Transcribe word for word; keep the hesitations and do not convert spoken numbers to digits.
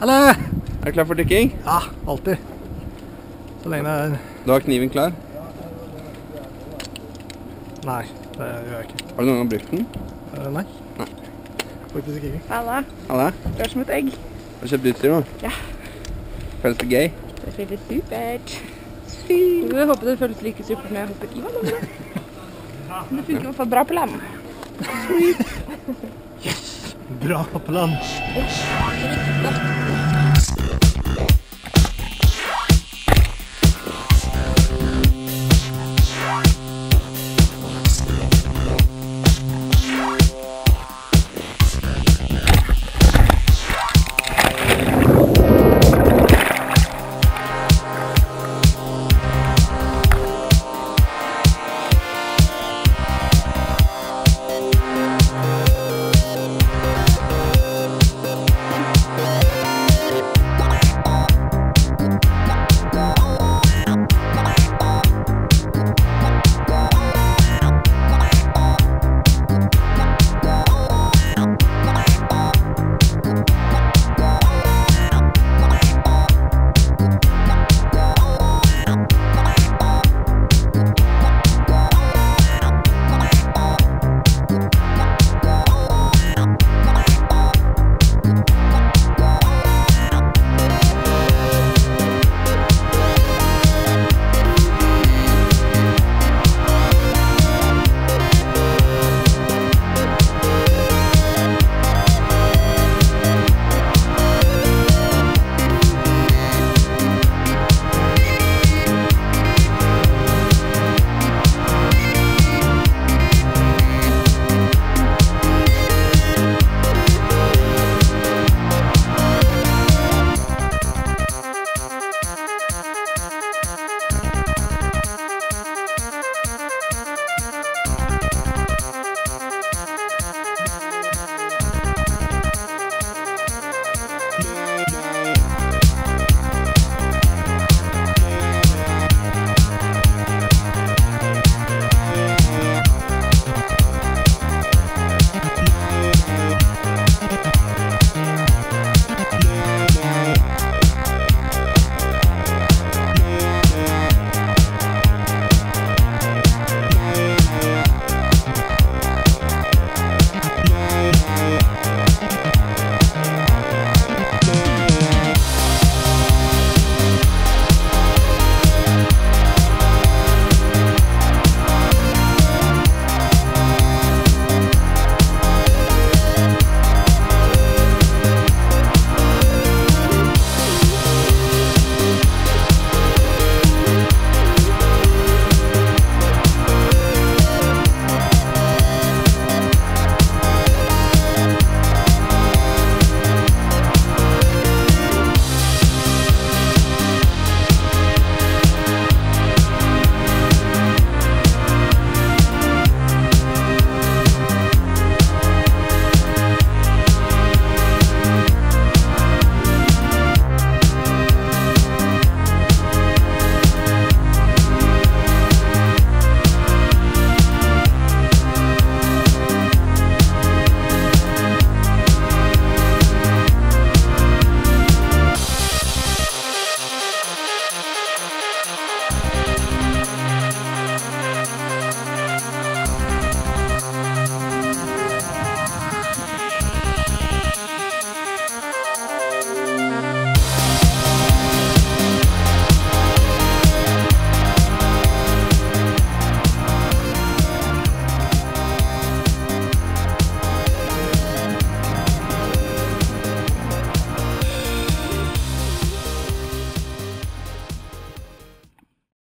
Hallo! Er du klar for dykking? Ja, alltid. Så lenge det er... Du har kniven klar? Nei, det gjør jeg ikke. Har du noen gang brukt den? Uh, nei. Nei. Faktisk ikke. Halla. Halla? Du er som et egg. Har du kjøpt utstyr nå? Ja. Føles det gøy? Det føles supert. Jeg håper det føles like supert når jeg hopper i vannet. Men det funker i hvert fall bra på land. Yes! Bra på land.